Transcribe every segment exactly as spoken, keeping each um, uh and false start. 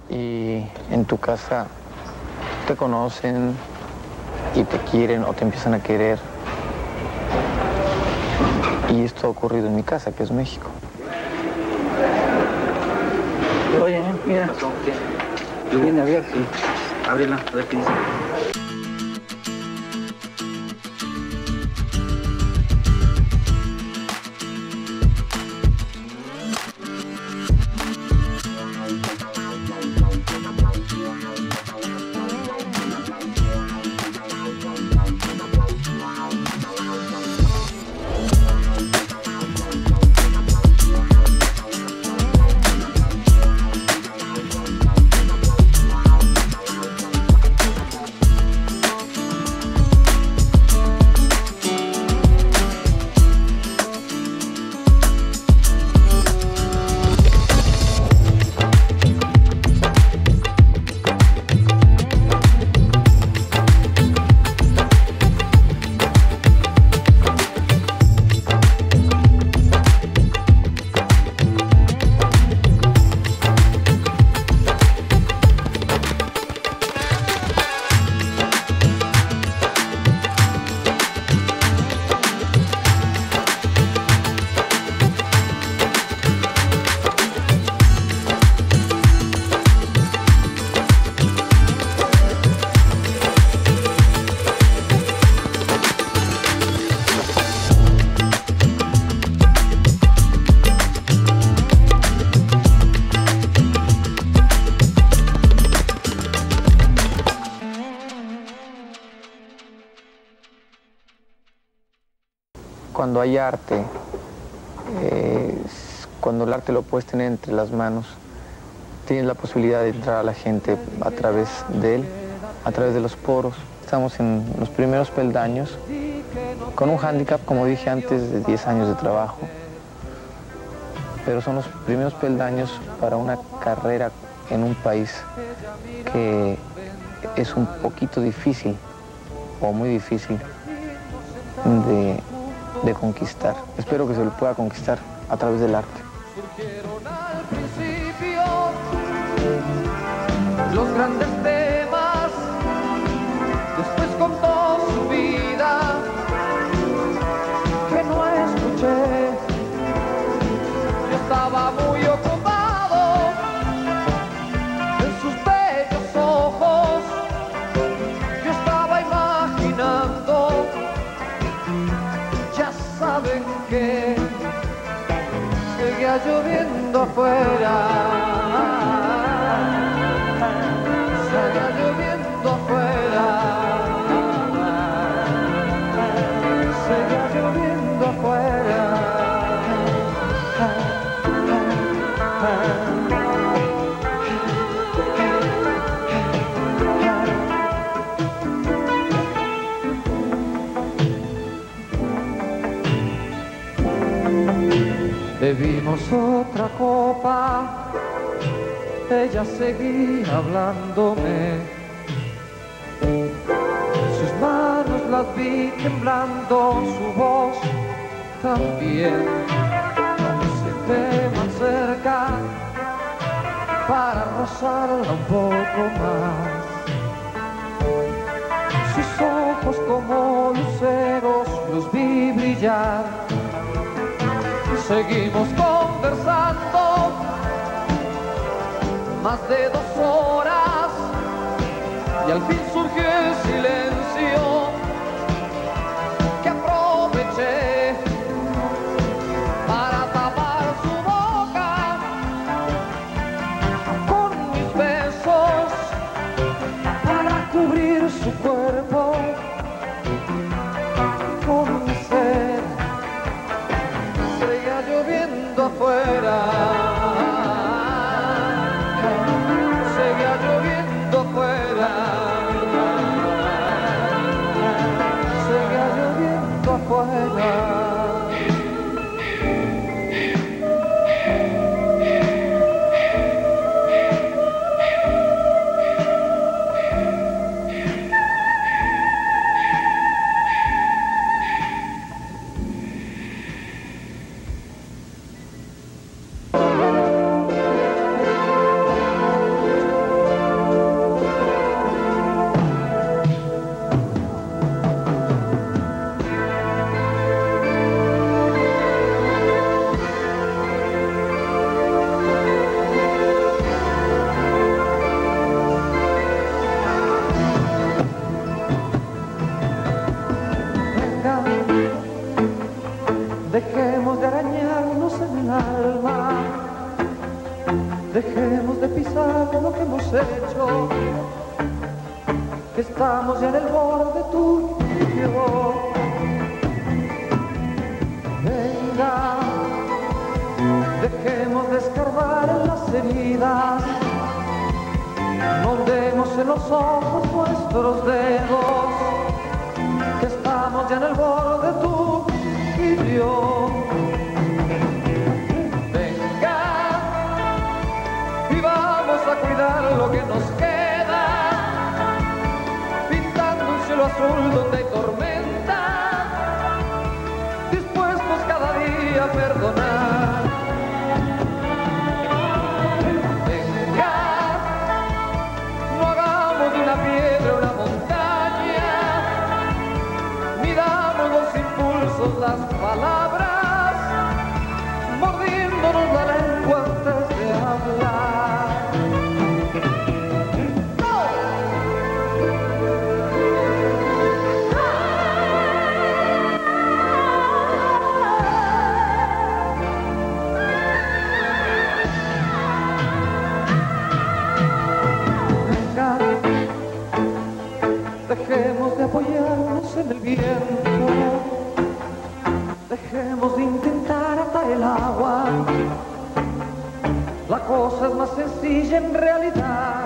y en tu casa te conocen y te quieren o te empiezan a querer. Y esto ha ocurrido en mi casa, que es México. Oye, mira, ¿qué? Viene abierto. Sí. Ábrela, a ver qué dice. Cuando hay arte, eh, cuando el arte lo puedes tener entre las manos, tienes la posibilidad de entrar a la gente a través de él, a través de los poros. Estamos en los primeros peldaños, con un hándicap, como dije antes, de diez años de trabajo, pero son los primeros peldaños para una carrera en un país que es un poquito difícil, o muy difícil, de... de conquistar. Espero que se lo pueda conquistar a través del arte. Surgieron al principio los grandes temas, después contó su vida que no escuché. Yo estaba muy ocupado en sus bellos ojos, yo estaba imaginando. Saben que seguía lloviendo afuera, seguía lloviendo afuera, seguía lloviendo afuera. Bebimos otra copa, ella seguía hablándome. Sus manos las vi temblando, su voz también. Me senté más cerca para rozarla un poco más. Sus ojos como luceros los vi brillar. Seguimos conversando más de dos horas y al fin surgió el silencio que aproveché para tapar su boca con mis besos, para cubrir su cuerpo con mi sed. Seguía lloviendo afuera, seguía lloviendo afuera, seguía lloviendo afuera. pisar lo que hemos hecho. Estamos ya en el borde tú y yo. Venga, dejemos de escarbar en las heridas, moldemos en los ojos nuestros dedos, que estamos ya en el borde tú y yo. Venga, y vamos a cuidar lo que nos queda, pintando un cielo azul donde hay tormenta, dispuestos cada día a perdonar. Venga, no hagamos de una piedra una montaña, miramos los impulsos, las palabras, mordiéndonos la lengua antes de hablar. Dejemos de apoyarnos en el viento, dejemos de intentar atar el agua. La cosa es más sencilla en realidad.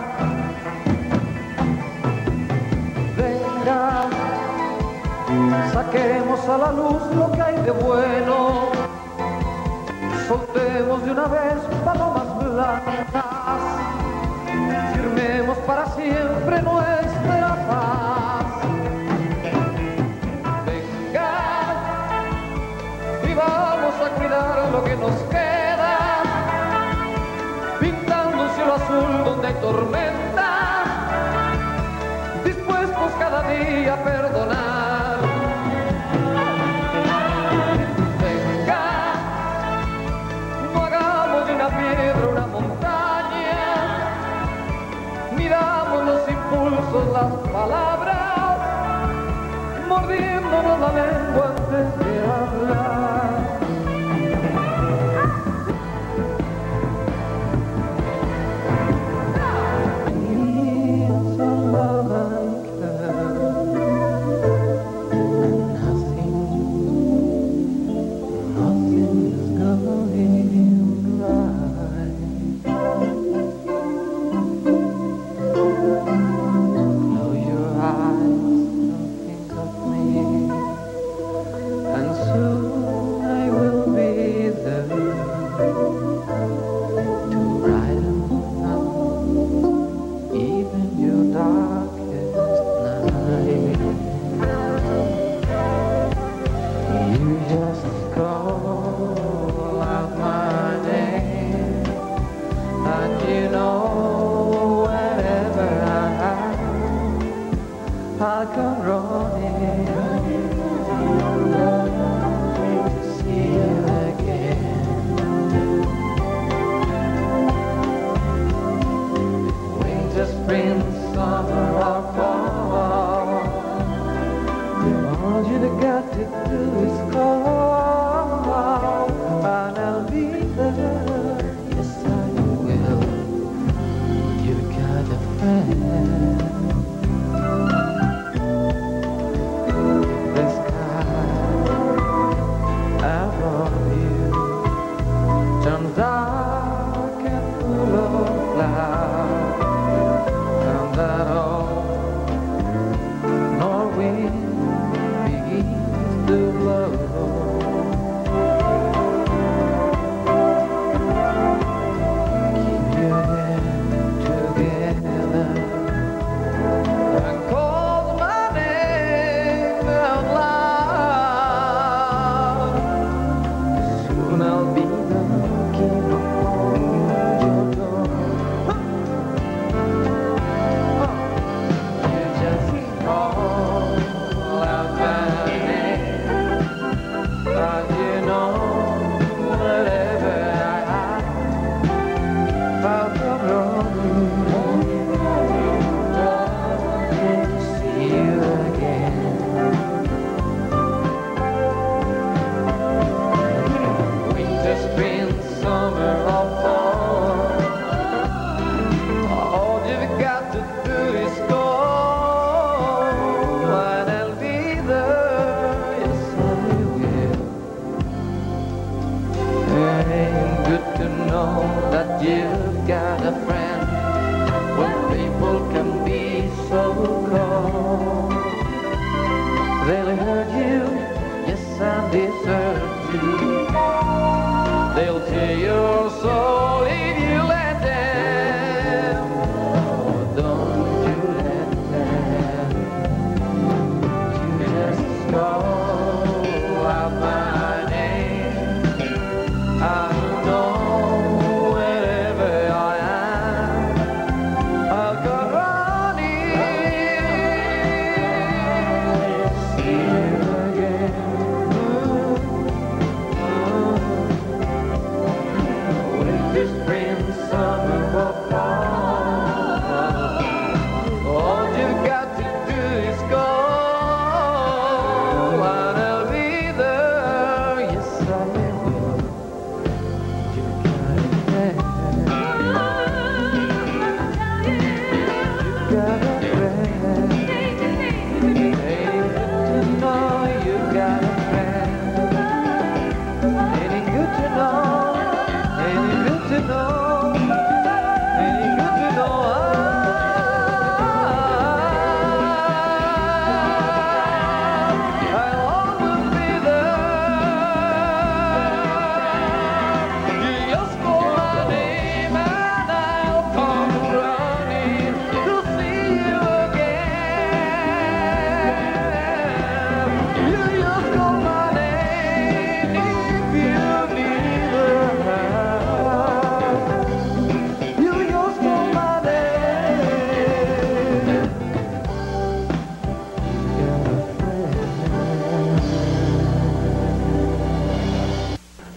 Venga, saquemos a la luz lo que hay de bueno, soltemos de una vez palomas blancas, firmemos para siempre nuestra paz. Venga, y vamos a cuidar lo que nos queda, pintando un cielo azul donde hay tormenta, dispuestos cada día a perdonar. Venga, no hagamos de una piedra una montaña, miramos los impulsos, las palabras, mordiéndonos la lengua antes de hablar. I'll come running to see you again. Winter, spring, summer or fall, all you got to do is call, and I'll be there. Yes, I will. You got a friend.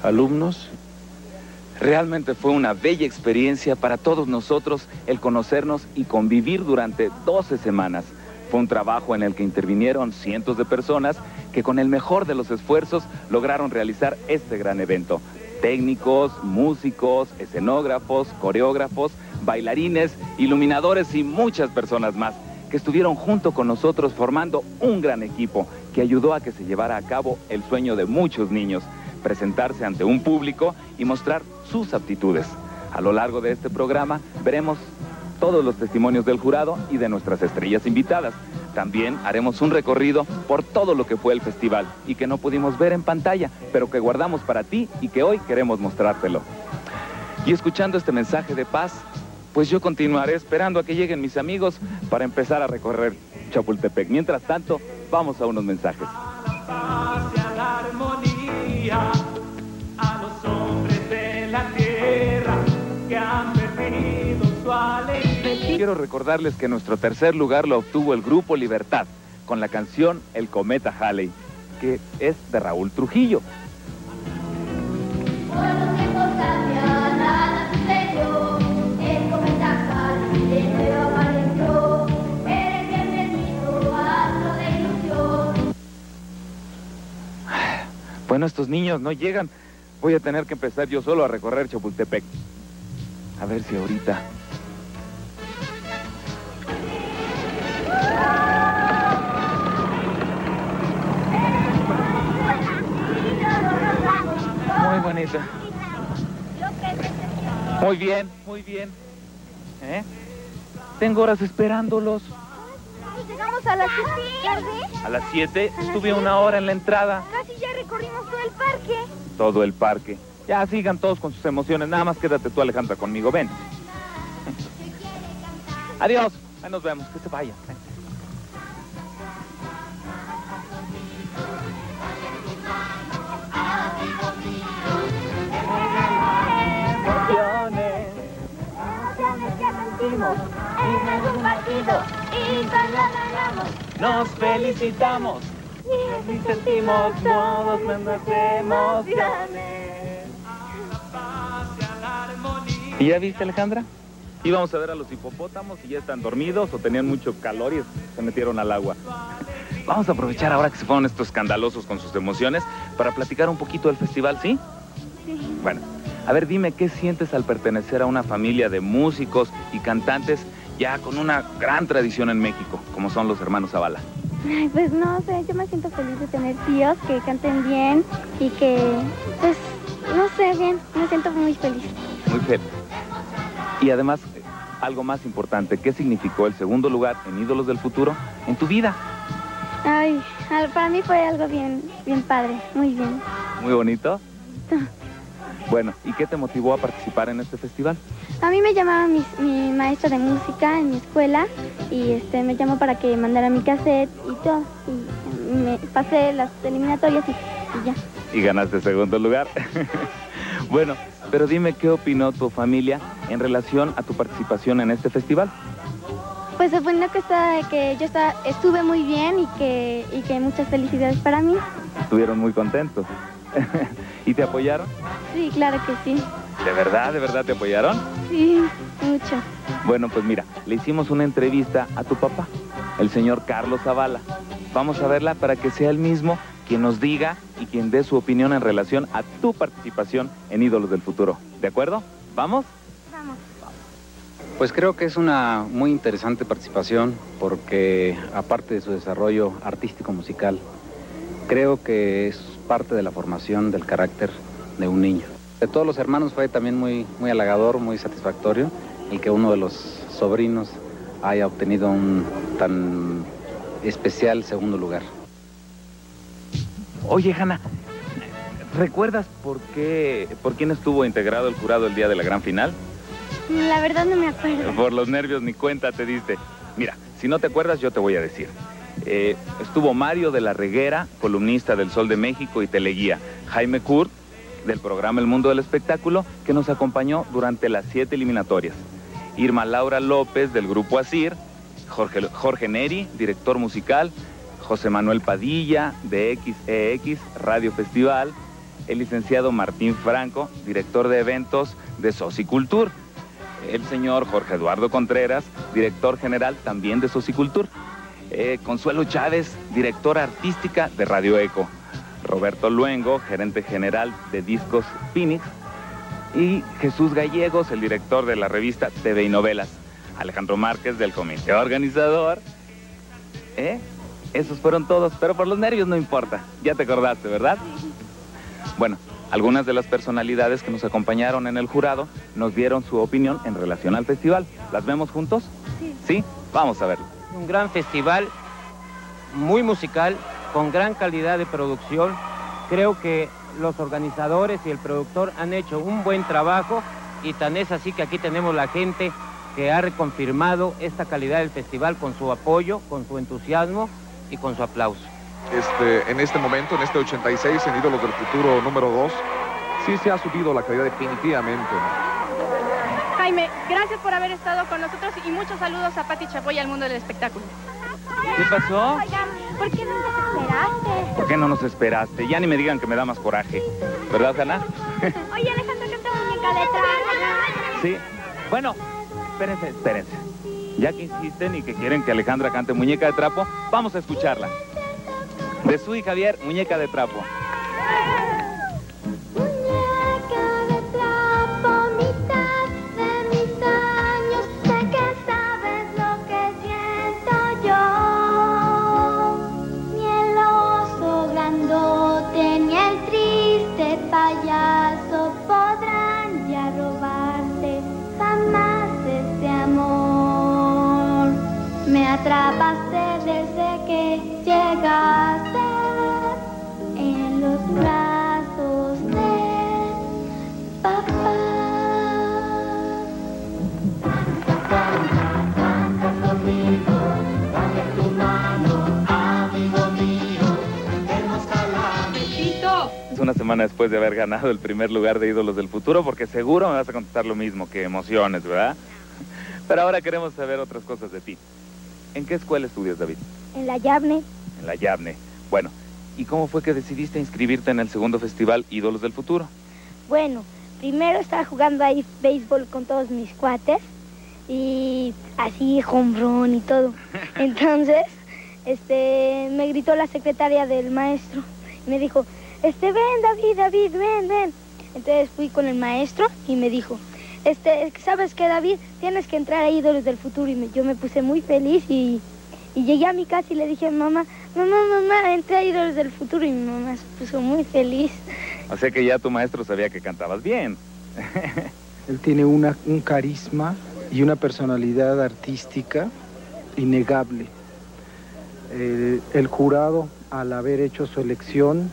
alumnos. Realmente fue una bella experiencia para todos nosotros el conocernos y convivir durante doce semanas. Fue un trabajo en el que intervinieron cientos de personas que con el mejor de los esfuerzos lograron realizar este gran evento. Técnicos, músicos, escenógrafos, coreógrafos, bailarines, iluminadores y muchas personas más que estuvieron junto con nosotros formando un gran equipo que ayudó a que se llevara a cabo el sueño de muchos niños, presentarse ante un público y mostrar sus aptitudes. A lo largo de este programa veremos todos los testimonios del jurado y de nuestras estrellas invitadas. También haremos un recorrido por todo lo que fue el festival y que no pudimos ver en pantalla, pero que guardamos para ti y que hoy queremos mostrártelo. Y escuchando este mensaje de paz, pues yo continuaré esperando a que lleguen mis amigos para empezar a recorrer Chapultepec. Mientras tanto, vamos a unos mensajes. A los hombres de la tierra que han perdido su alegría. Quiero recordarles que nuestro tercer lugar lo obtuvo el Grupo Libertad con la canción El Cometa Halley, que es de Raúl Trujillo. Bueno, estos niños no llegan. Voy a tener que empezar yo solo a recorrer Chapultepec. A ver si ahorita... Muy bonito. Muy bien, muy bien. ¿Eh? Tengo horas esperándolos. Llegamos a las siete tarde. A las siete estuve una hora en la entrada. Casi ya recorrimos todo el parque. Todo el parque. Ya sigan todos con sus emociones. Nada más quédate tú, Alejandra, conmigo. Ven. Adiós. Ahí nos vemos. Que se vaya. Emociones. Emociones que sentimos en algún partido. Y cuando ganamos, Nos felicitamos. y sentimos todos nuestras emociones. ¿Y ya viste, Alejandra? Íbamos a ver a los hipopótamos y ya están dormidos o tenían mucho calor y se metieron al agua. Vamos a aprovechar ahora que se fueron estos escandalosos con sus emociones para platicar un poquito del festival, ¿sí? Sí. Bueno, a ver, dime, ¿qué sientes al pertenecer a una familia de músicos y cantantes ya con una gran tradición en México, como son los hermanos Zavala? Ay, pues no sé, yo me siento feliz de tener tíos que canten bien y que, pues, no sé, bien, me siento muy feliz. Muy feliz. Y además, algo más importante, ¿qué significó el segundo lugar en Ídolos del Futuro en tu vida? Ay, al- para mí fue algo bien, bien padre, muy bien. Muy bonito. Bueno, ¿y qué te motivó a participar en este festival? A mí me llamaba mi, mi maestra de música en mi escuela y este me llamó para que mandara mi cassette y todo. Y me pasé las eliminatorias y, y ya. Y ganaste segundo lugar. Bueno, pero dime, ¿qué opinó tu familia en relación a tu participación en este festival? Pues opinó que, está, que yo está, estuve muy bien y que, y que muchas felicidades para mí. Estuvieron muy contentos. ¿Y te apoyaron? Sí, claro que sí. ¿De verdad, de verdad te apoyaron? Sí, mucho. Bueno, pues mira, le hicimos una entrevista a tu papá, el señor Carlos Zavala. Vamos a verla para que sea él mismo quien nos diga y quien dé su opinión en relación a tu participación en Ídolos del Futuro. ¿De acuerdo? ¿Vamos? Vamos. Pues creo que es una muy interesante participación porque, aparte de su desarrollo artístico musical, creo que es parte de la formación del carácter de un niño. De todos los hermanos fue también muy, muy halagador, muy satisfactorio el que uno de los sobrinos haya obtenido un tan especial segundo lugar. Oye, Hanna, ¿recuerdas por qué, por quién estuvo integrado el jurado el día de la gran final? La verdad no me acuerdo. Por los nervios ni cuenta te diste. Mira, si no te acuerdas yo te voy a decir. Eh, estuvo Mario de la Reguera, columnista del Sol de México y teleguía. Jaime Kurt, del programa El Mundo del Espectáculo, que nos acompañó durante las siete eliminatorias. Irma Laura López, del Grupo Asir. Jorge, Jorge Neri, director musical. José Manuel Padilla, de X E X Radio Festival. el licenciado Martín Franco, director de eventos de Socicultur. El señor Jorge Eduardo Contreras, director general también de Socicultur. Eh, Consuelo Chávez, directora artística de Radio Eco. Roberto Luengo, gerente general de Discos Phoenix. Y Jesús Gallegos, el director de la revista T V y Novelas. Alejandro Márquez, del comité organizador. ¿Eh? Esos fueron todos, pero por los nervios no importa. Ya te acordaste, ¿verdad? Bueno, algunas de las personalidades que nos acompañaron en el jurado nos dieron su opinión en relación al festival. ¿Las vemos juntos? Sí. ¿Sí? Vamos a verlo. Un gran festival, muy musical, con gran calidad de producción. Creo que los organizadores y el productor han hecho un buen trabajo y tan es así que aquí tenemos la gente que ha reconfirmado esta calidad del festival con su apoyo, con su entusiasmo y con su aplauso. Este, en este momento, en este ochenta y seis, en Ídolos del Futuro número dos, sí se ha subido la calidad definitivamente. Jaime, gracias por haber estado con nosotros y muchos saludos a Pati Chapoy y al mundo del espectáculo. ¿Qué pasó? Oigan, ¿por qué no nos esperaste? ¿Por qué no nos esperaste? Ya ni me digan que me da más coraje. ¿Verdad, Hanna? Oye, Alejandro, canta muñeca de trapo. Sí. Bueno, espérense, espérense. Ya que insisten y que quieren que Alejandra cante Muñeca de Trapo, vamos a escucharla. De Su y Javier, Muñeca de Trapo. Muñeca de trapo, mitad de mis años, sé que sabes lo que siento yo. Ni el oso grandote, ni el triste payaso podrán ya robarte jamás este amor. Me atrapaste desde que llegaste en los brazos de papá. Canta conmigo, dame tu mano, amigo mío, tenemos calamito. Es una semana después de haber ganado el primer lugar de Ídolos del Futuro, porque seguro me vas a contestar lo mismo, que emociones, ¿verdad? Pero ahora queremos saber otras cosas de ti. ¿En qué escuela estudias, David? En la Yavne. En la Yavne. Bueno, ¿y cómo fue que decidiste inscribirte en el segundo festival Ídolos del Futuro? Bueno, primero estaba jugando ahí béisbol con todos mis cuates y así home run y todo. Entonces, este, me gritó la secretaria del maestro y me dijo, este, ven David, David, ven, ven. Entonces fui con el maestro y me dijo, este, ¿sabes qué, David? Tienes que entrar a Ídolos del Futuro. Y me, yo me puse muy feliz y, y llegué a mi casa y le dije a mi mamá, mamá, mamá, entré a Ídolos del Futuro. Y mi mamá se puso muy feliz. O sea que ya tu maestro sabía que cantabas bien. Él tiene una, un carisma y una personalidad artística innegable. Eh, el jurado, al haber hecho su elección,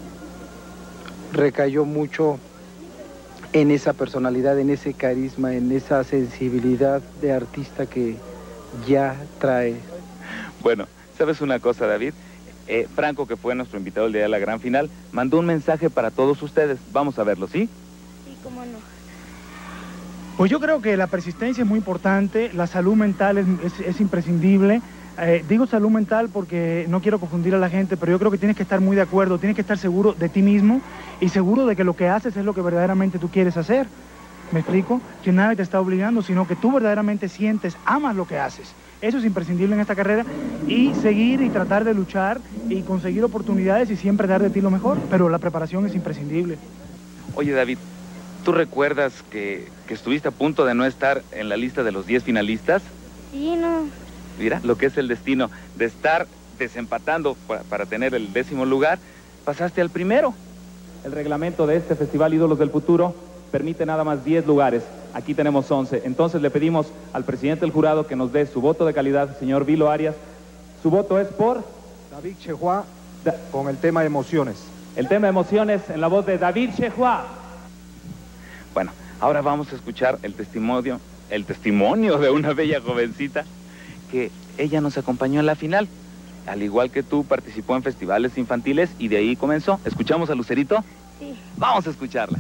recayó mucho en esa personalidad, en ese carisma, en esa sensibilidad de artista que ya trae. Bueno, ¿sabes una cosa, David? Eh, Franco, que fue nuestro invitado el día de la gran final, mandó un mensaje para todos ustedes. Vamos a verlo, ¿sí? Sí, cómo no. Pues yo creo que la persistencia es muy importante, la salud mental es, es, es imprescindible. Eh, digo salud mental porque no quiero confundir a la gente, pero yo creo que tienes que estar muy de acuerdo, tienes que estar seguro de ti mismo y seguro de que lo que haces es lo que verdaderamente tú quieres hacer. ¿Me explico? Que nadie te está obligando, sino que tú verdaderamente sientes, amas lo que haces. Eso es imprescindible en esta carrera y seguir y tratar de luchar y conseguir oportunidades y siempre dar de ti lo mejor, pero la preparación es imprescindible. Oye, David, ¿tú recuerdas que, que estuviste a punto de no estar en la lista de los diez finalistas? Sí, no. Mira, lo que es el destino de estar desempatando para, para tener el décimo lugar, pasaste al primero. El reglamento de este Festival Ídolos del Futuro permite nada más diez lugares. Aquí tenemos once. Entonces le pedimos al presidente del jurado que nos dé su voto de calidad, señor Vilo Arias. Su voto es por David Chehua, con el tema Emociones. El tema Emociones en la voz de David Chehua. Bueno, ahora vamos a escuchar el testimonio, el testimonio de una bella jovencita que ella nos acompañó en la final. Al igual que tú, participó en festivales infantiles y de ahí comenzó. ¿Escuchamos a Lucerito? Sí. Vamos a escucharla.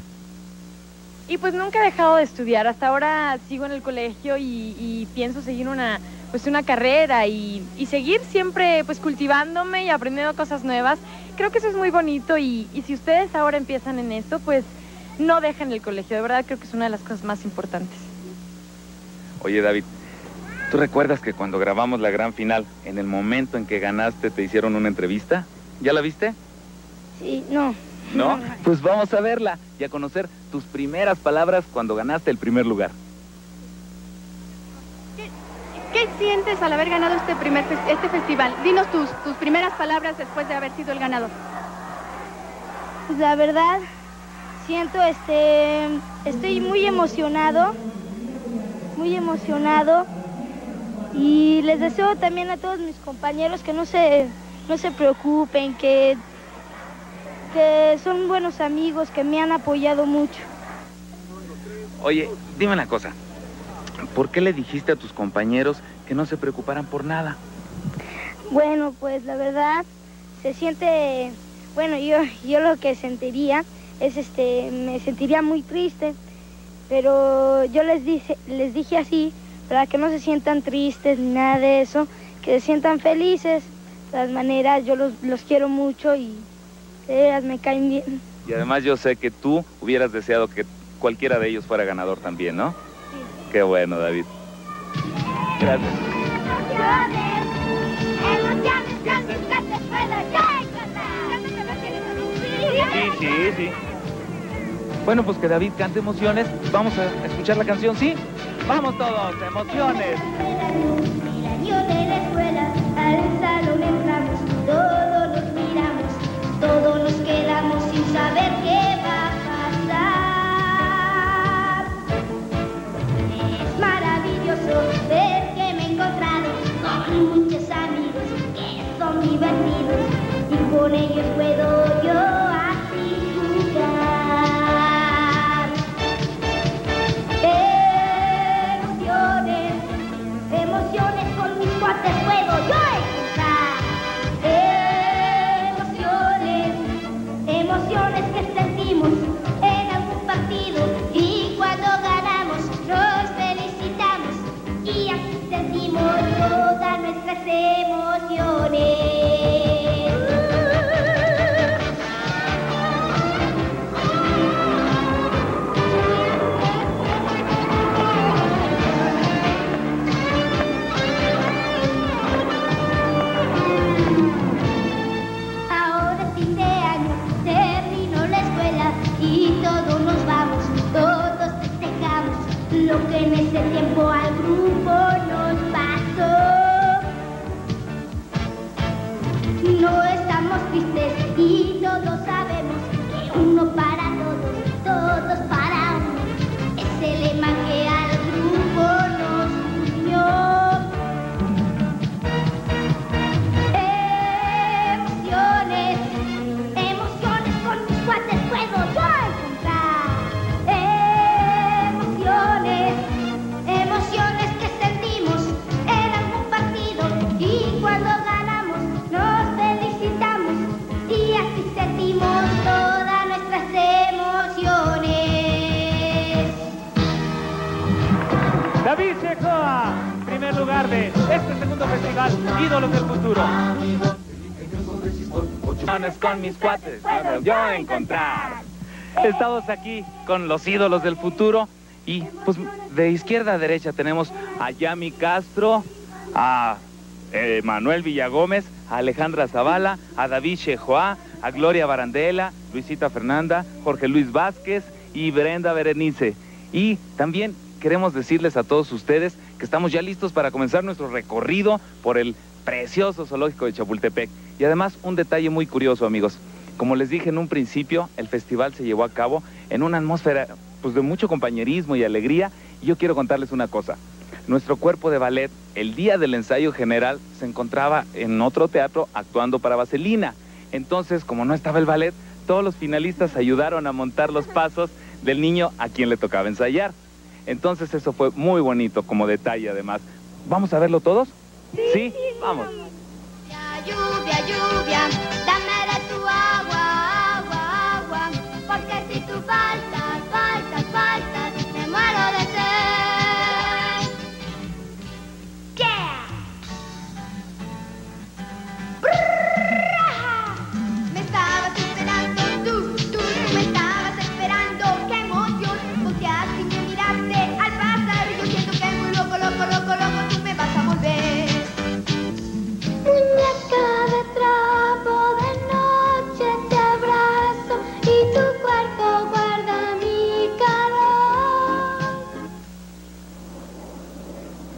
Y pues nunca he dejado de estudiar. Hasta ahora sigo en el colegio y, y pienso seguir una, pues una carrera y, y seguir siempre pues cultivándome y aprendiendo cosas nuevas. Creo que eso es muy bonito y, y si ustedes ahora empiezan en esto, pues no dejen el colegio. De verdad creo que es una de las cosas más importantes. Oye, David, ¿tú recuerdas que cuando grabamos la gran final, en el momento en que ganaste, te hicieron una entrevista? ¿Ya la viste? Sí, no. ¿No? Pues vamos a verla y a conocer tus primeras palabras cuando ganaste el primer lugar. ¿Qué sientes al haber ganado este primer fes- este festival? Dinos tus, tus primeras palabras después de haber sido el ganador. Pues la verdad, siento, este, estoy muy emocionado, muy emocionado y les deseo también a todos mis compañeros que no se, no se preocupen, que, que son buenos amigos, que me han apoyado mucho. Oye, dime una cosa. ¿Por qué le dijiste a tus compañeros que no se preocuparan por nada? Bueno, pues la verdad se siente, bueno, yo, yo lo que sentiría es, este, me sentiría muy triste, pero yo les dije, les dije así para que no se sientan tristes ni nada de eso, que se sientan felices. De todas maneras, yo los, los quiero mucho y ellas me caen bien. Y además yo sé que tú hubieras deseado que cualquiera de ellos fuera ganador también, ¿no? Sí. Qué bueno, David. Gracias. Sí, sí, sí. Bueno, pues que David cante emociones. Vamos a escuchar la canción, ¿sí? ¡Vamos todos! ¡Emociones! El año de la escuela, al salón entramos, todos nos miramos, todos nos quedamos sin saber qué va a pasar. Es maravilloso ver que me he encontrado con muchos amigos que son divertidos y con ellos puedo yo así jugar. Emociones, emociones con mis cuates puedo yo encontrar. Emociones, emociones que sentimos en algún partido y cuando ganamos nos felicitamos y así sentimos todas nuestras emociones. Ahora es fin de año, terminó la escuela y todos nos vamos, todos festejamos lo que en ese tiempo al grupo nos pasó. No estamos tristes y todos sabemos que uno para todos, todos para uno, es el lema que al grupo nos unió. Emociones, emociones con mis cuates puedo yo encontrar. Emociones, emociones que sentimos en algún partido y cuando ganamos nos felicitamos y así sentimos todas nuestras emociones. David Shekoa, primer lugar de este segundo festival, Ídolos del Futuro. Con mis cuates, puedo yo encontrar. Estamos aquí con los ídolos del futuro y pues de izquierda a derecha tenemos a Yami Castro, a eh, Manuel Villagómez, a Alejandra Zavala, a David Shekoa, a Gloria Barandela, Luisita Fernanda, Jorge Luis Vázquez y Brenda Berenice. Y también queremos decirles a todos ustedes que estamos ya listos para comenzar nuestro recorrido por el precioso zoológico de Chapultepec. Y además un detalle muy curioso, amigos. Como les dije en un principio, el festival se llevó a cabo en una atmósfera pues, de mucho compañerismo y alegría. Y yo quiero contarles una cosa. Nuestro cuerpo de ballet, el día del ensayo general, se encontraba en otro teatro actuando para Vaselina. Entonces, como no estaba el ballet, todos los finalistas ayudaron a montar los pasos del niño a quien le tocaba ensayar. Entonces eso fue muy bonito como detalle además. ¿Vamos a verlo todos? Sí, ¿sí? Vamos. Lluvia, lluvia, dame de tu agua, agua, agua, porque si tú faltas, faltas, faltas, me muero de sed. Yeah.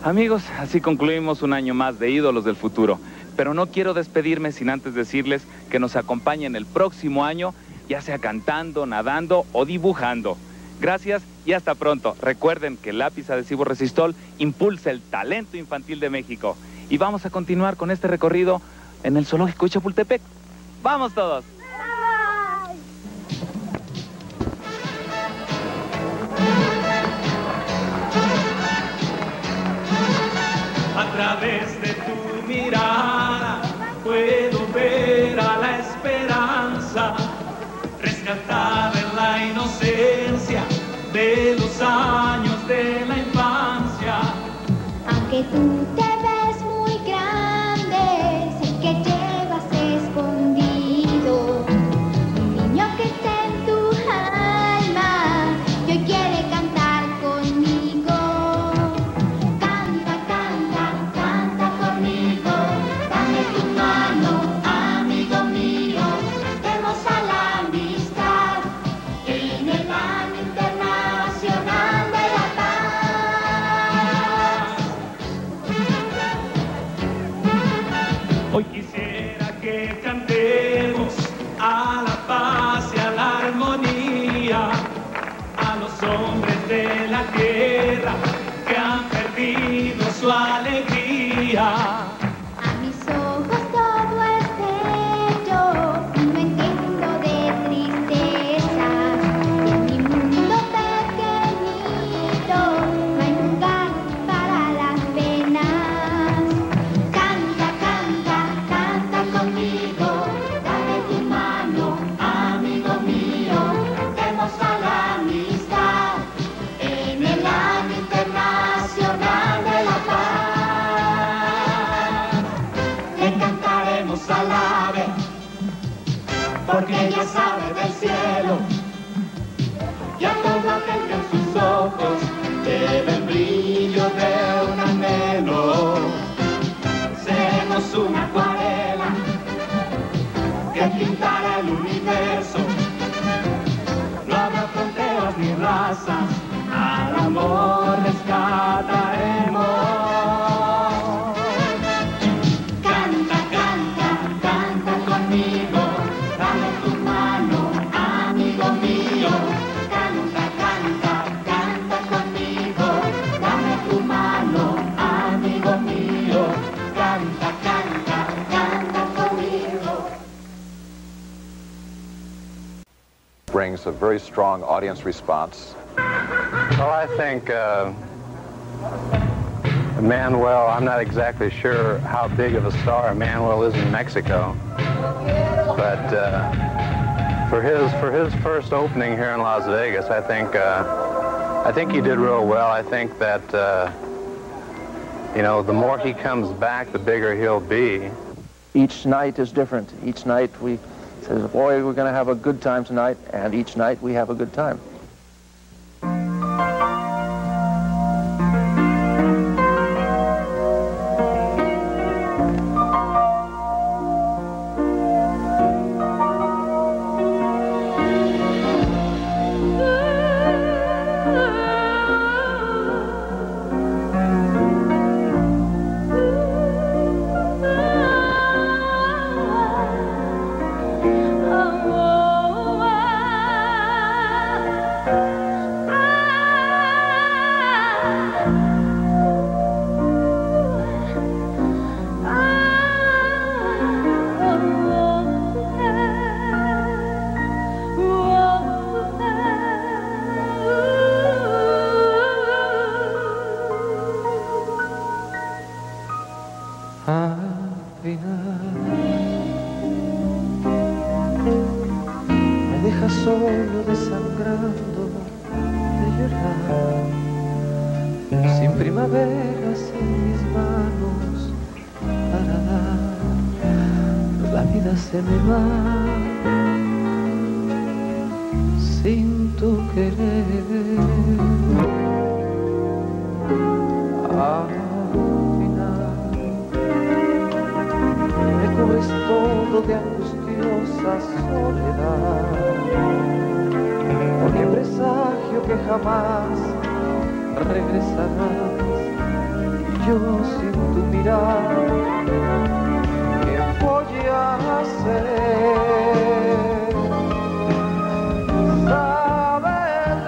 Amigos, así concluimos un año más de Ídolos del Futuro. Pero no quiero despedirme sin antes decirles que nos acompañen el próximo año, ya sea cantando, nadando o dibujando. Gracias y hasta pronto. Recuerden que el lápiz adhesivo Resistol impulsa el talento infantil de México. Y vamos a continuar con este recorrido en el Zoológico de Chapultepec. ¡Vamos todos! A través de tu mirada puedo ver a la esperanza, rescatada en la inocencia de los años de la infancia. Aunque tú te ves muy grande, sé que llevas escondido un niño que está en tu alma y hoy quiere cantar conmigo. Canta, canta, canta conmigo, dame tu mano, amigo mío, demos a la amistad en el año internacional de la paz. Hoy quisiera que cantemos a la paz y a la armonía, a los hombres de la tierra que han perdido su alegría. A mis ojos todo es bello, no entiendo de tristeza. Y en mi mundo pequeñito no hay lugar para las penas. Canta, canta, canta conmigo, dame tu mano, amigo mío, demos a la amistad en el año internacional de la paz. Le cantaremos al ave, porque ella sabe del cielo, y a todo aquel que en sus ojos lleva el brillo de un anhelo. Seremos una acuarela que pintará el universo. No habrá fronteras ni razas, al amor rescataremos. Canta, canta, canta conmigo, dame tu mano, amigo mío. Canta, canta, canta conmigo, dame tu mano, amigo mío. Canta, canta, canta conmigo. Brings a very strong audience response. Well, I think uh, Manuel, I'm not exactly sure how big of a star Manuel is in Mexico, but uh, for his for his first opening here in Las Vegas, I think uh, I think he did real well. I think that uh, you know, the more he comes back, the bigger he'll be. Each night is different. Each night we say, boy, we're going to have a good time tonight, and each night we have a good time. solo desangrando de llorar, sin primaveras en mis manos para dar, la vida se me va sin tu querer. Al final me cubres todo de angustiosa soledad, porque presagio que jamás regresarás. yo sin tu mirar, ¿qué voy a hacer? Sabes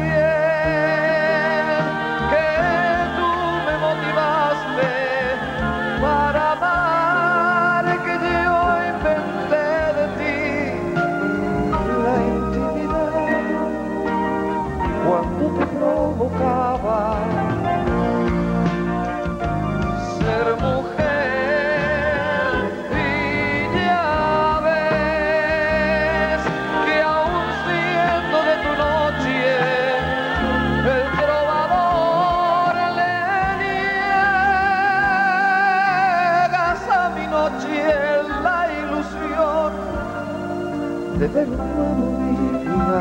bien que tú me motivaste para amar, que yo inventé de ti la intimidad cuando te provocaba ser mujer, y ya ves que aún siendo de tu noche el trovador le niegas a mi noche la ilusión de ver un nuevo día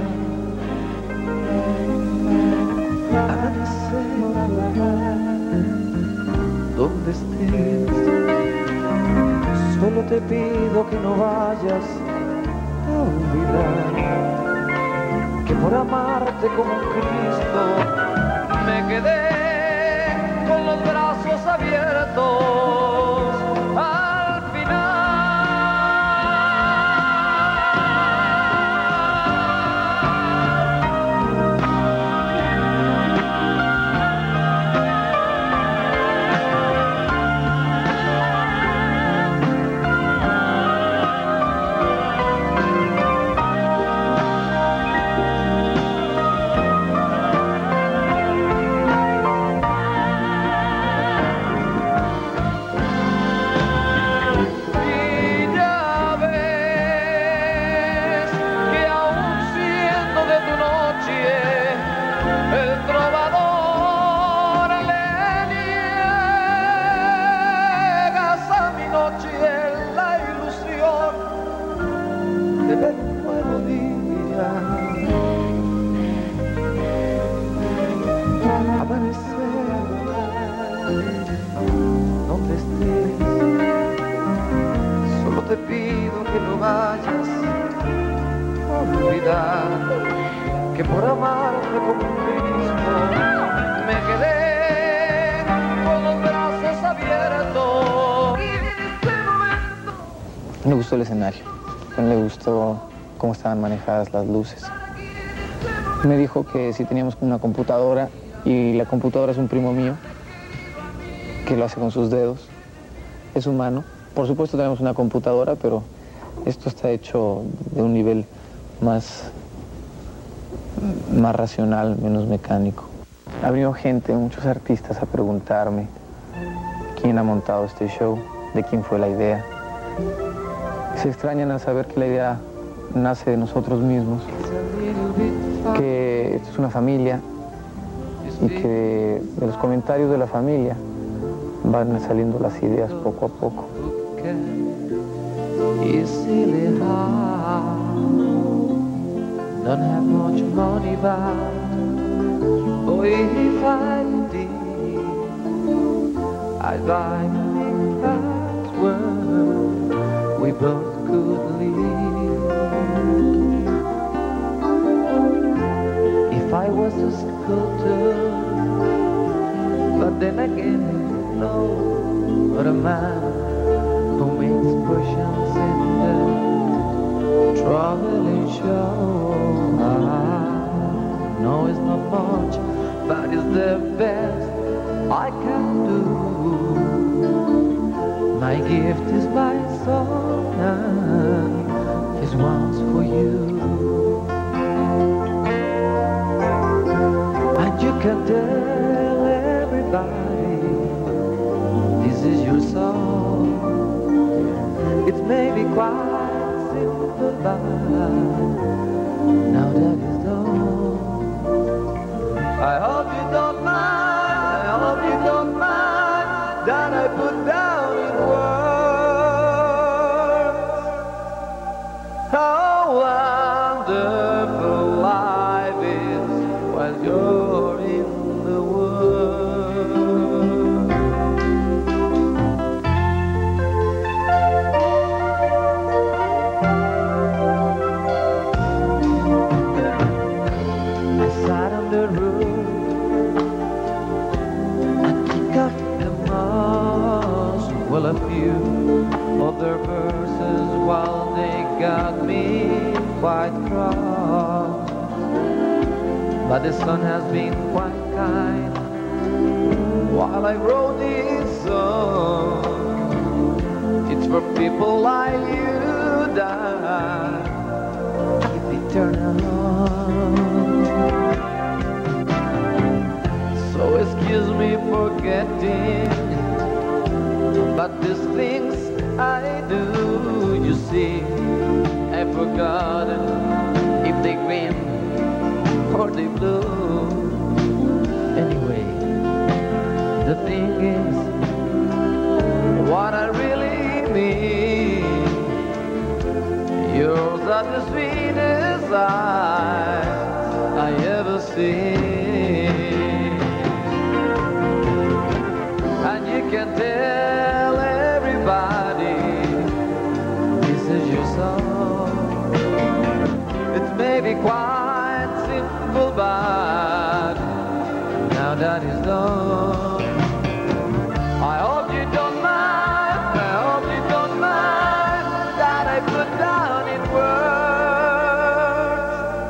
amanecer. Donde estés, solo te pido que no vayas a olvidar que por amarte como un Cristo me quedé con los brazos abiertos al final. Te pido que no vayas a olvidar que por amarte como un Cristo me quedé con los brazos abiertos. No le gustó el escenario, no le gustó cómo estaban manejadas las luces. Me dijo que si teníamos una computadora, y la computadora es un primo mío, que lo hace con sus dedos, es humano. Por supuesto tenemos una computadora, pero esto está hecho de un nivel más, más racional, menos mecánico. Ha venido gente, muchos artistas, a preguntarme quién ha montado este show, de quién fue la idea. Se extrañan al saber que la idea nace de nosotros mismos, que esto es una familia y que de los comentarios de la familia van saliendo las ideas poco a poco. It's silly hard, don't have much money, but oh, if I did, I'd buy me that world we both could live. If I was a sculptor, but then again, no, but a man who makes potions in the traveling show. I know it's not much, but it's the best I can do. My gift is my song, and this one's for you. And you can tell everybody this is your song. It may be quite simple, but now that it's done, I hope you don't mind, I hope you don't mind that I put down in words how wonderful life is while you're in the world. well, a few other verses, while they got me quite cross. But the sun has been quite kind while I wrote this song. It's for people like you that keep eternal love. So excuse me for getting, but these things I do, you see, I've forgotten if they green or they blue. Anyway, the thing is, what I really mean, yours are the sweetest eyes I ever seen. And you can tell everybody this is your song. It may be quite simple, but now that is done, I hope you don't mind, I hope you don't mind that I put down in words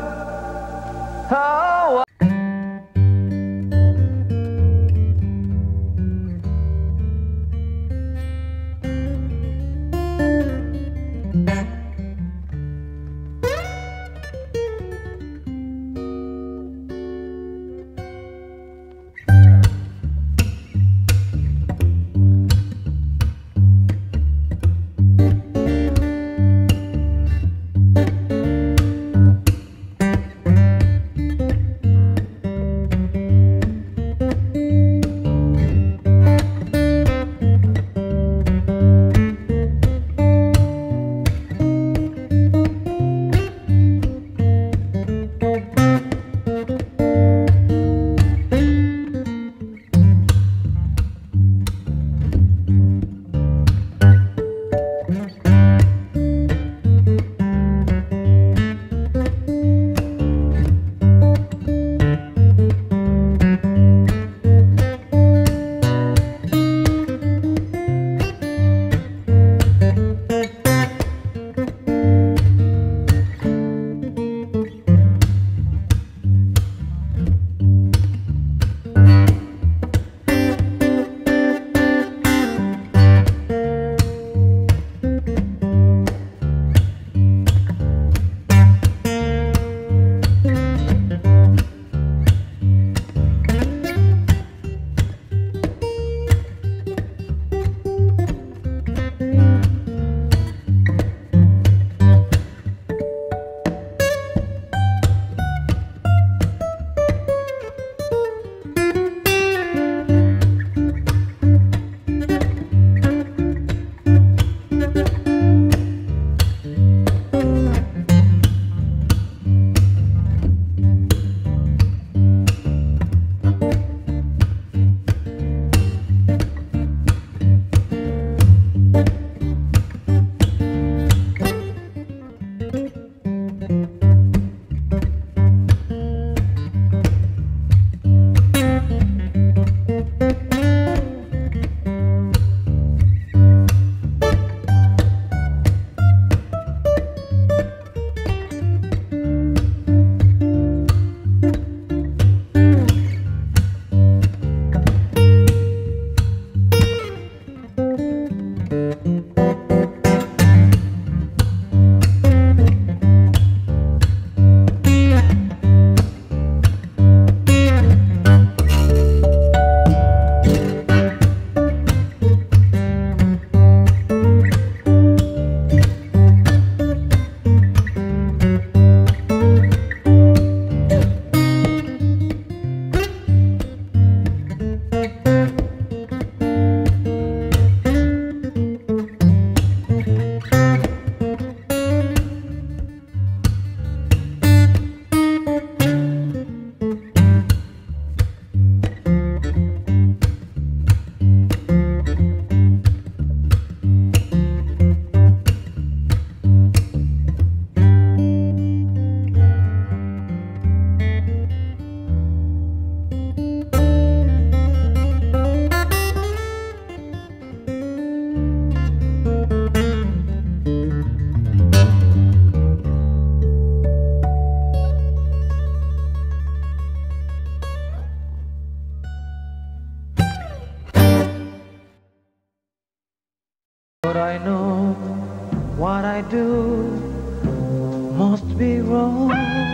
But I know what I do must be wrong.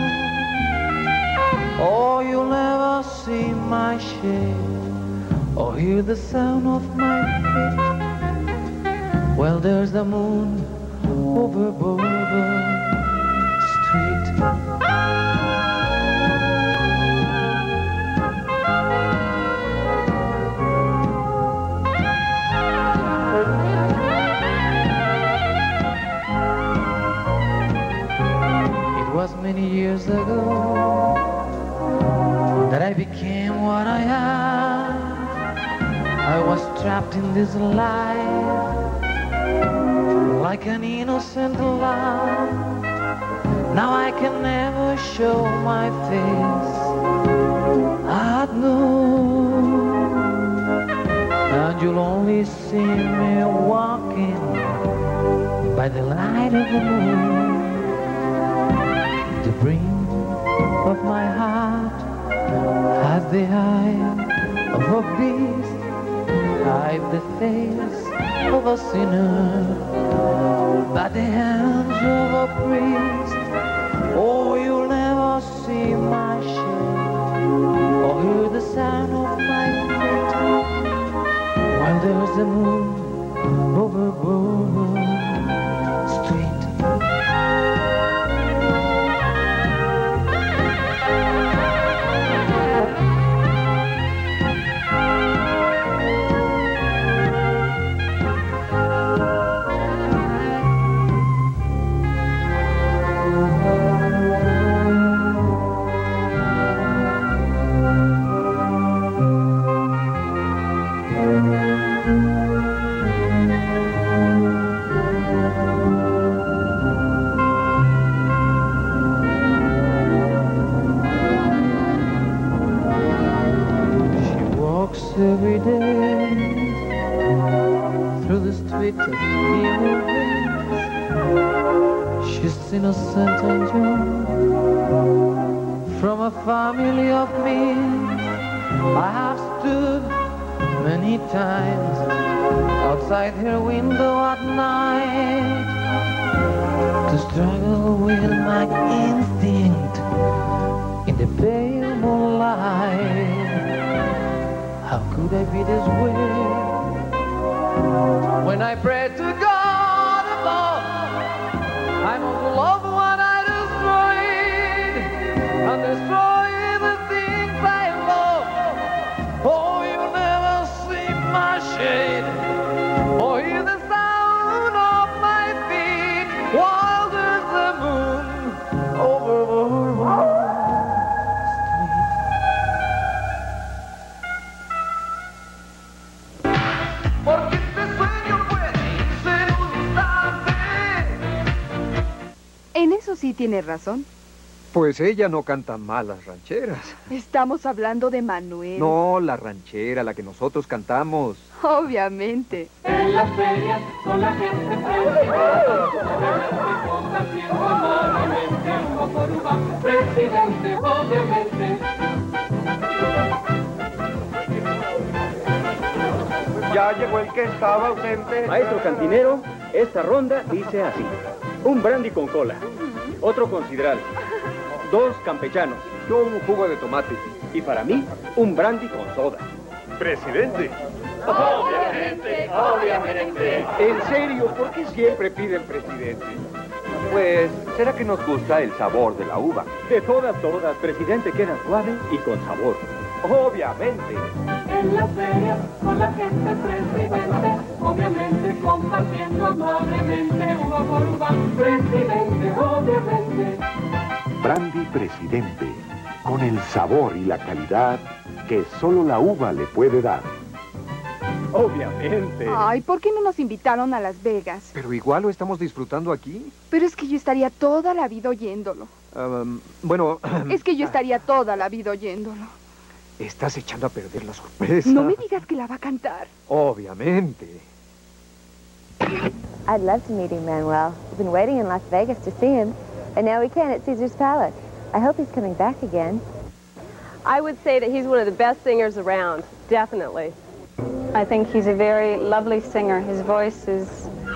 Oh, you'll never see my shade or hear the sound of my feet. Well, there's the moon over Bourbon Street. It was many years ago that I became what I am. I was trapped in this life like an innocent lamb. Now I can never show my face at noon, and you'll only see me walking by the light of the moon. The brain of my heart has the eye of a beast, hide the face of a sinner by the hands of a priest. Oh, you'll never see my shame or hear the sound of my feet while there's the moon over Bourbon Street. Every day through the streets of New Orleans, she's innocent and young, from a family of means. I have stood many times outside her window at night to struggle with my instinct in the pale moonlight. How could I be this way when I pray to God above? I must love what I destroyed and destroy the things I love. Oh, you'll never see my shade or hear the sound of my feet while there's the moon over Bourbon. En eso sí tiene razón. Pues ella no canta mal las rancheras. Estamos hablando de Manuel. No, la ranchera, la que nosotros cantamos. Obviamente. En las ferias con la gente compartiendo amablemente uno por uno, presidente, obviamente. Ya llegó el que estaba ausente. Maestro cantinero, esta ronda dice así. Un brandy con cola, otro con sidral, dos campechanos. Yo un jugo de tomate. Y para mí, un brandy con soda. Presidente. Obviamente, obviamente. En serio, ¿por qué siempre piden presidente? Pues, ¿será que nos gusta el sabor de la uva? De todas, todas, presidente queda suave y con sabor. Obviamente. En las ferias con la gente, presidente, obviamente compartiendo amablemente uva por uva, presidente, obviamente. Brandy Presidente, con el sabor y la calidad que solo la uva le puede dar. Obviamente. Ay, ¿por qué no nos invitaron a Las Vegas? Pero igual lo estamos disfrutando aquí. Pero es que yo estaría toda la vida oyéndolo. Um, bueno... Es que yo estaría toda la vida oyéndolo. Estás echando a perder la sorpresa. No me digas que la va a cantar. Obviamente. I'd love to meet him, Manuel. We've been waiting in Las Vegas to see him, and now we can at Caesar's Palace. I hope he's coming back again. I would say that he's one of the best singers around, definitely. I think he's a very lovely singer. His voice is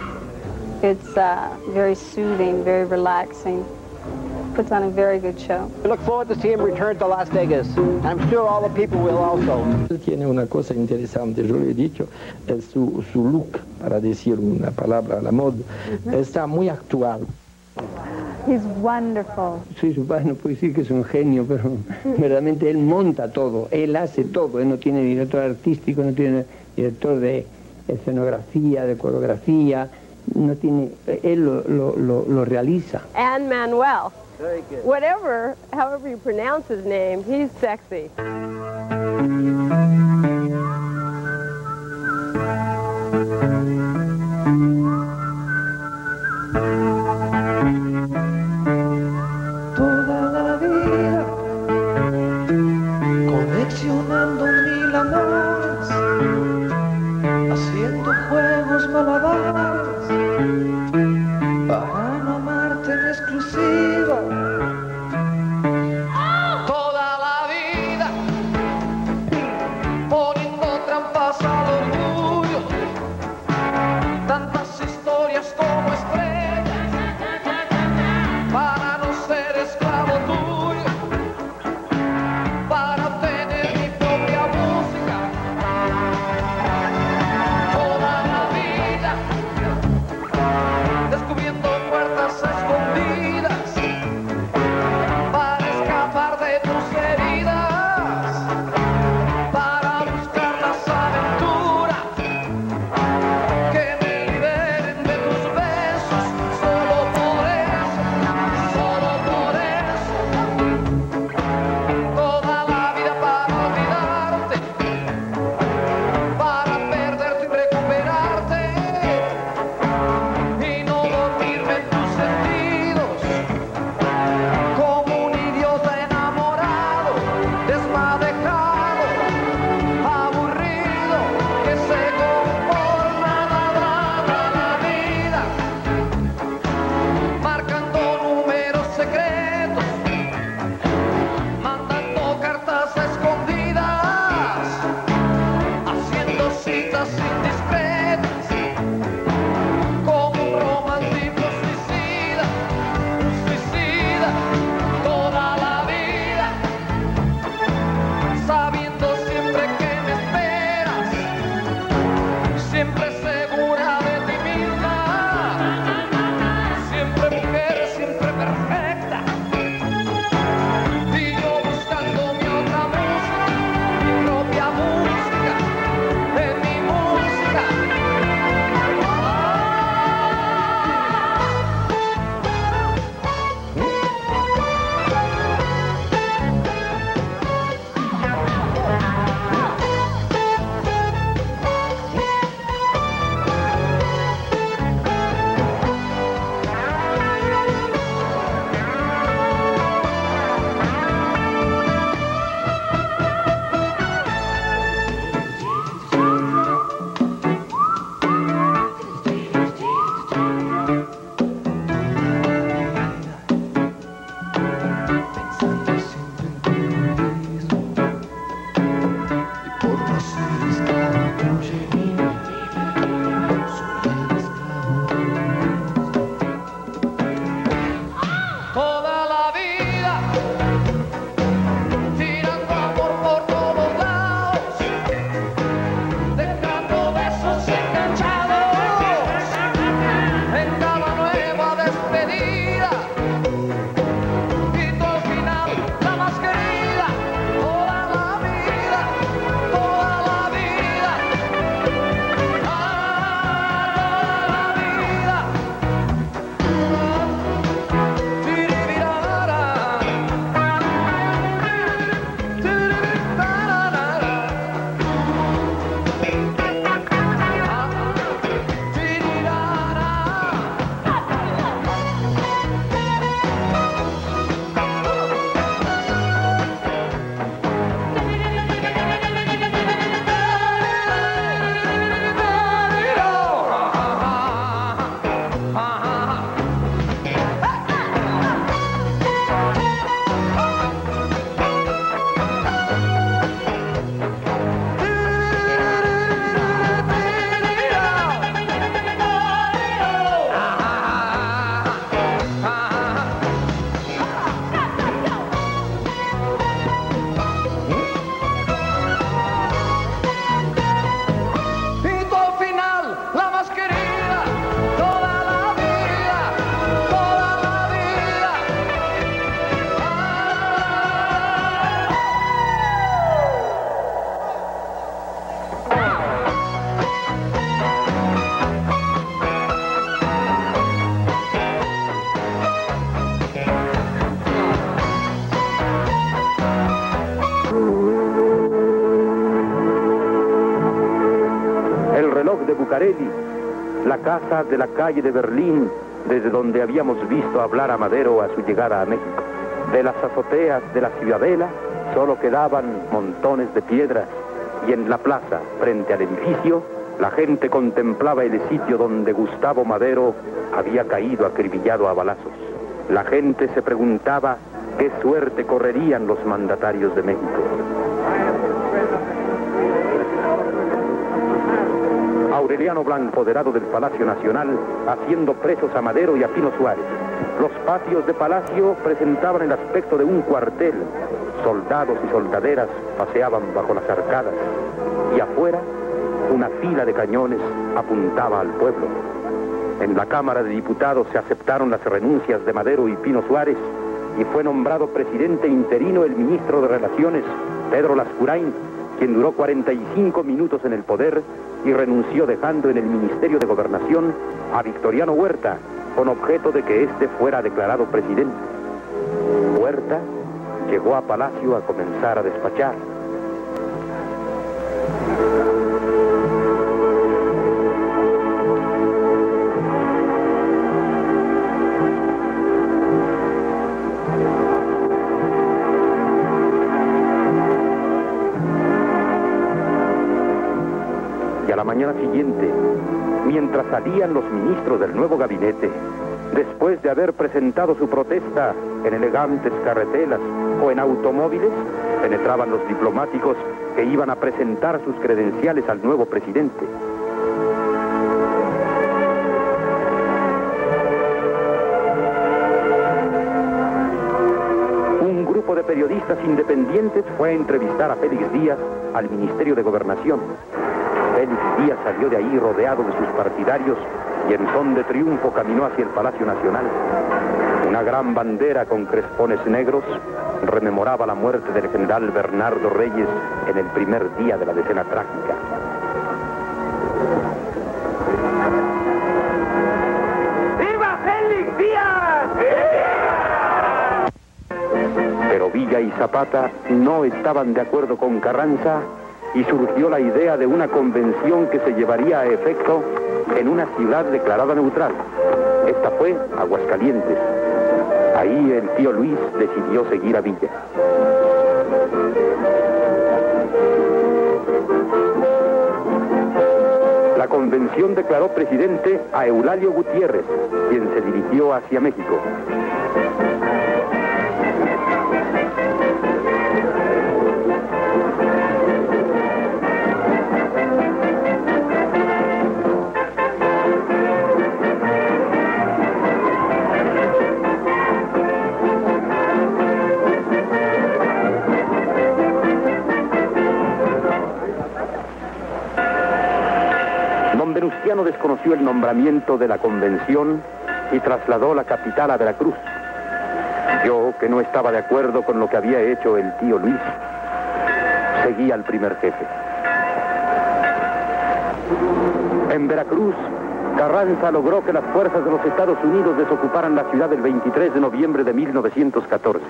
It's uh, very soothing, very relaxing. Puts on a very good show. We look forward to seeing him return to Las Vegas. I'm sure all the people will also. Él tiene una cosa interesante, yo le he dicho, es su, su look, para decir una palabra a la moda, uh-huh. Está muy actual. He's wonderful. Sí, su padre no puede decir que es un genio, pero verdaderamente él monta todo, él hace todo, él no tiene director artístico, no tiene director de escenografía, de coreografía, no tiene, él lo, lo, lo, lo realiza. And Manuel. Very good. Whatever, however you pronounce his name, he's sexy. Toda la vida coleccionando mil amores, haciendo juegos malabares para no amarte en exclusiva. Toda la vida poniendo trampas al orgullo, tantas historias como estrellas para no ser esclavo tuyo, para obtener mi propia música. Toda la vida descubriendo Bucareli, la casa de la calle de Berlín, desde donde habíamos visto hablar a Madero a su llegada a México. De las azoteas de la Ciudadela solo quedaban montones de piedras, y en la plaza, frente al edificio, la gente contemplaba el sitio donde Gustavo Madero había caído acribillado a balazos. La gente se preguntaba qué suerte correrían los mandatarios de México. Aureliano Blanco, apoderado del Palacio Nacional, haciendo presos a Madero y a Pino Suárez. Los patios de Palacio presentaban el aspecto de un cuartel. Soldados y soldaderas paseaban bajo las arcadas, y afuera una fila de cañones apuntaba al pueblo. En la Cámara de Diputados se aceptaron las renuncias de Madero y Pino Suárez, y fue nombrado presidente interino el ministro de Relaciones, Pedro Lascurain, quien duró cuarenta y cinco minutos en el poder y renunció dejando en el Ministerio de Gobernación a Victoriano Huerta, con objeto de que éste fuera declarado presidente. Huerta llegó a Palacio a comenzar a despachar. Y a la mañana siguiente, mientras salían los ministros del nuevo gabinete, después de haber presentado su protesta en elegantes carretelas o en automóviles, penetraban los diplomáticos que iban a presentar sus credenciales al nuevo presidente. Un grupo de periodistas independientes fue a entrevistar a Félix Díaz al Ministerio de Gobernación. Félix Díaz salió de ahí rodeado de sus partidarios y en son de triunfo caminó hacia el Palacio Nacional. Una gran bandera con crespones negros rememoraba la muerte del general Bernardo Reyes en el primer día de la decena trágica. ¡Viva Félix Díaz! Pero Villa y Zapata no estaban de acuerdo con Carranza y surgió la idea de una convención que se llevaría a efecto en una ciudad declarada neutral. Esta fue Aguascalientes. Ahí el tío Luis decidió seguir a Villa. La convención declaró presidente a Eulalio Gutiérrez, quien se dirigió hacia México. Venustiano desconoció el nombramiento de la convención y trasladó la capital a Veracruz. Yo, que no estaba de acuerdo con lo que había hecho el tío Luis, seguí al primer jefe. En Veracruz, Carranza logró que las fuerzas de los Estados Unidos desocuparan la ciudad el veintitrés de noviembre de mil novecientos catorce.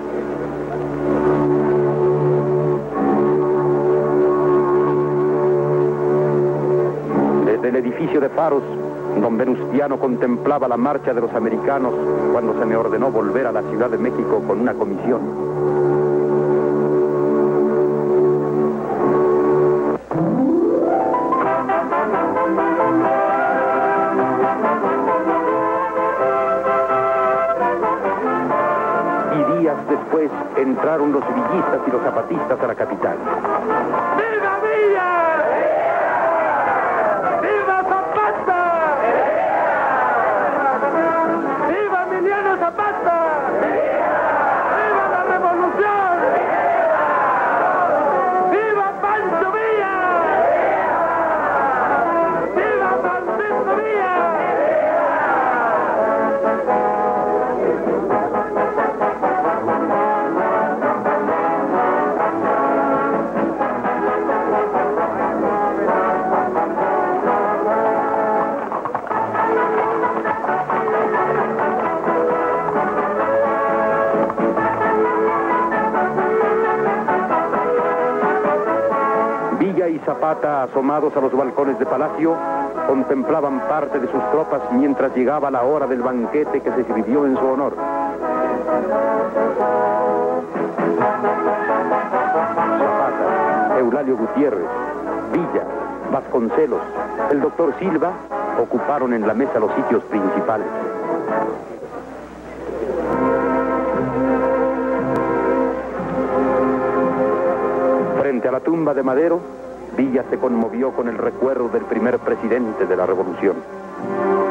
Del edificio de Faros, don Venustiano contemplaba la marcha de los americanos cuando se me ordenó volver a la Ciudad de México con una comisión. Y días después entraron los villistas y los zapatistas a la capital. ¡Viva Villa! Zapata, asomados a los balcones de Palacio, contemplaban parte de sus tropas mientras llegaba la hora del banquete que se sirvió en su honor. Zapata, Eulalio Gutiérrez, Villa, Vasconcelos, el doctor Silva ocuparon en la mesa los sitios principales. Frente a la tumba de Madero, Villa se conmovió con el recuerdo del primer presidente de la Revolución.